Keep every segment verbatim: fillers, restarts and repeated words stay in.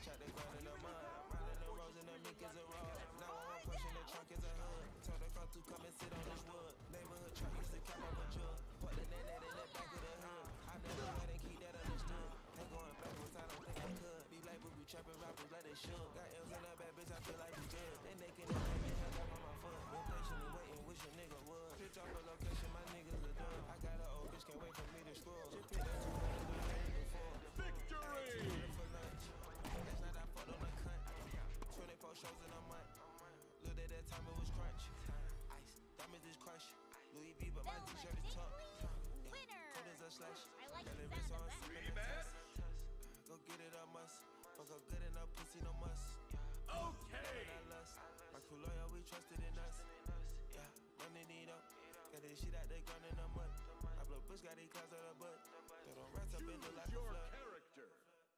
Chop the gun in the mud. Minding the roads and the mink is a rod. Now I'm pushing the trunk is a hood. Told her come through, come and sit on this wood. Neighborhood truck used to come up a jug. Put the net net in the back of the hood. I never had and keep that understood. Ain't going backwards, I don't think I could. These labels be trapping rappers like they should. Got L's in that bad bitch, I feel like we good. They naked and pay me hands up on my foot. Been patiently waiting, wish a nigga would. Pitch off a location, my niggas are done. I got an old bitch, can't wait for me to scroll. Just pick that two hundred the day before. Victory! For lunch. Last night I fucked on the cunt. twenty-four shows in a month. Looked at that time, it was crunch. Ice, diamonds is crushed. Louis V, but my t-shirt is tucked. Winner! Cold as a slush. I like Got the it wrist sound on, of that. sipping the test. Go get it, I must. Fuck up good enough, pussy no must. Okay! My crew loyal, we trusted in us. Yeah, running it up. Got this shit out the ground in the mud. I blow bush, got these clouds on the butt. They don't rats up in the like a Your flood. character.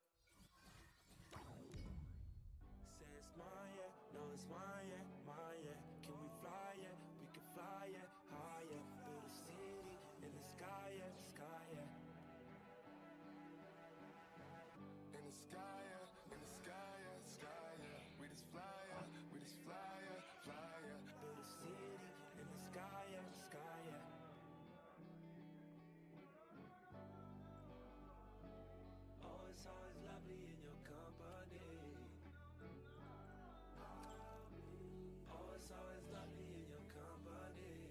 Say it's mine, yeah, no it's mine, yeah, mine, yeah. Can we fly, yeah, we can fly, yeah, higher. Build a city in the sky, yeah, sky, yeah. In the sky, yeah, in the sky, yeah, sky, yeah. We just fly, yeah, we just fly, yeah, fly, yeah. Build a city in the sky, yeah, sky, yeah. Oh, it's always lovely in your company. Oh, it's always lovely in your company.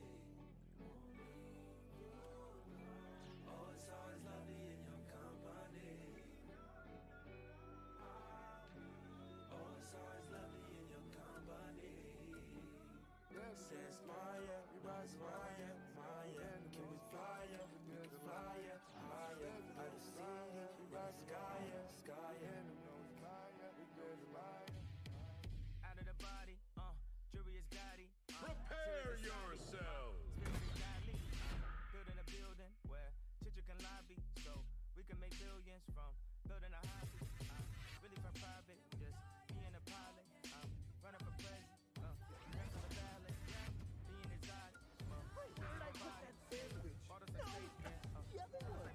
Oh, it's always lovely in your company. Oh, it's always lovely in your company. Says Maya, we rise Maya, Maya. Can we fly ya? We can fly ya, higher. Out of city, we rise sky ya, sky ya. Out of the body, uh, jury is Gotti. Uh, Prepare yourselves! Building a building where children can lobby, so we can make billions from building a hobby. Uh, really from private, just being a pilot. Um, running for president, uh, rest of the valley, yeah, being exotic. Uh, Wait, where'd I put that sandwich? no, The other one.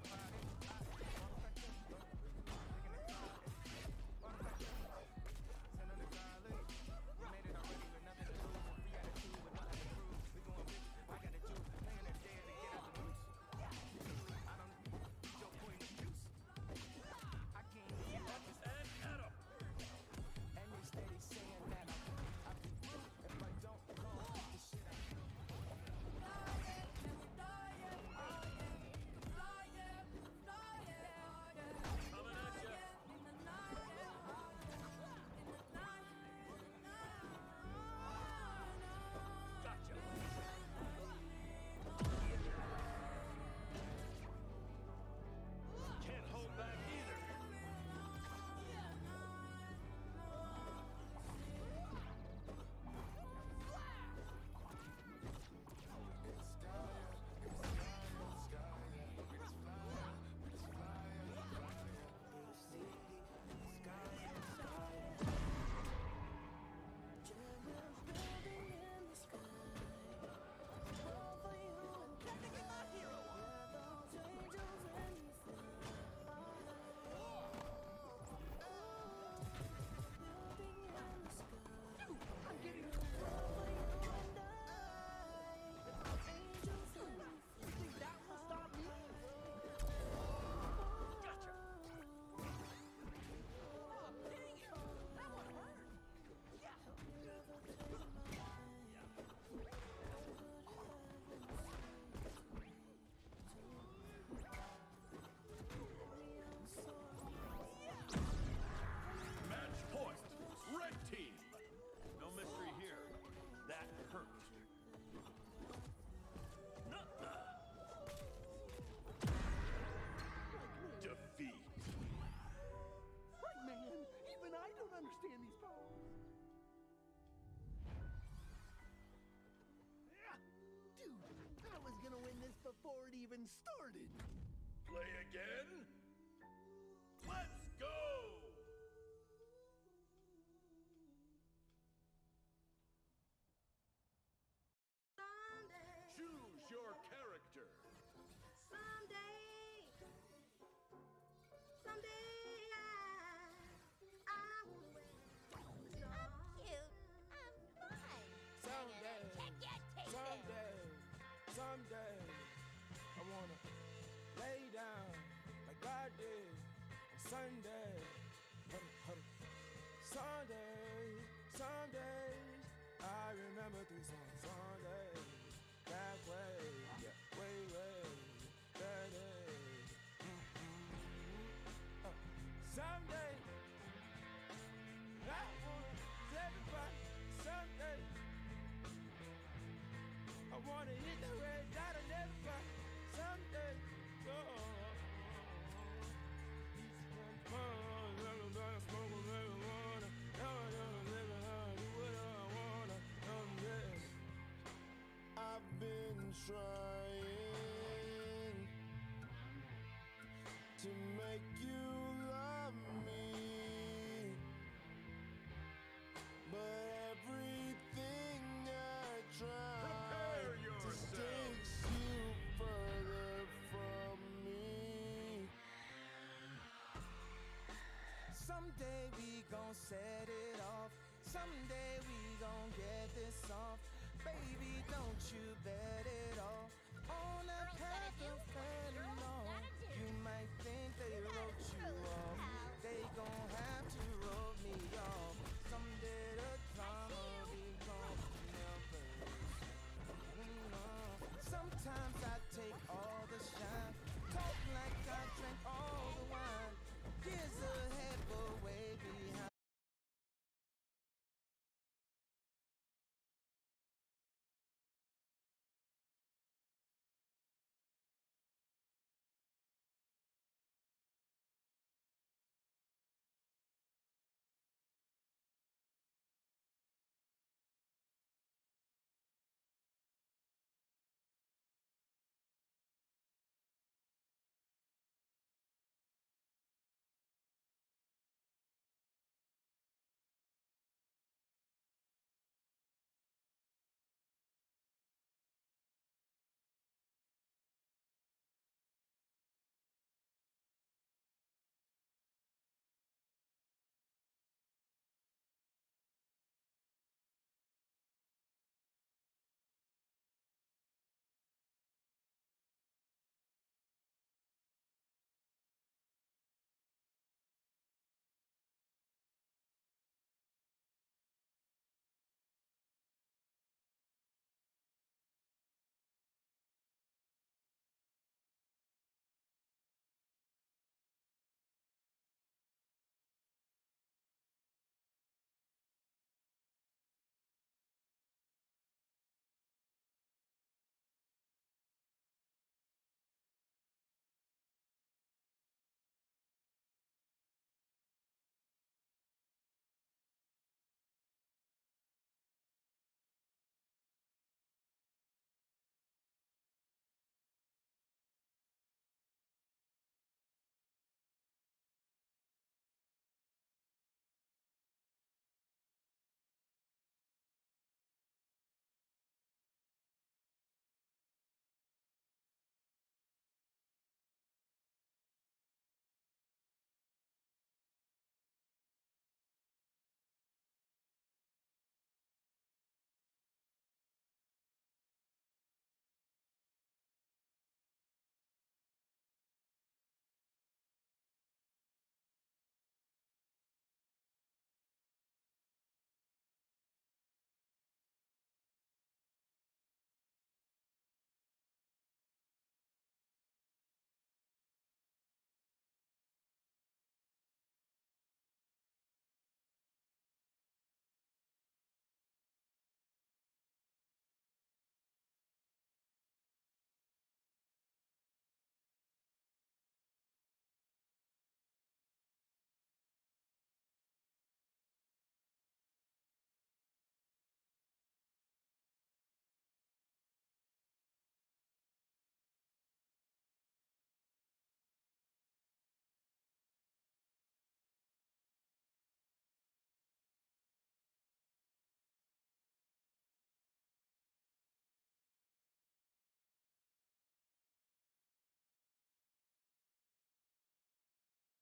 We made it already with nothing to lose. Free attitude with nothing to prove. We going big, I got a juice. Playing it dead to get out the roots. I don't need your point of use. I can't hear you. And at him! And they steady saying that I, I be if I don't go, the shit I Coming at ya! Gotcha! Can't hold back either! In the sky, yeah, in the sky, yeah, sky, yeah. We just fly, yeah, we just fly, yeah, fly, yeah. Build a city in the sky ya, sky ya. Match point! Red team! No mystery here. That hurt. Nuh-uh. Defeat. Right, man. Even I don't understand these powers. Dude, I was gonna win this before it even started. Play again? Let's go! Someday, Choose your character. someday, someday I, I will Sunday, Sunday, Sundays. I remember three songs. Sunday, that way, yeah, way, way, that day. Mm-hmm. Uh, someday, I want everybody. Someday, I wanna hit the red dot and everybody. Someday, oh. I've been trying to make you love me, but everything I try Prepare just yourself. takes you further from me. Someday we gon' set it off. Someday we gon' get this off. Baby, don't you bet it off.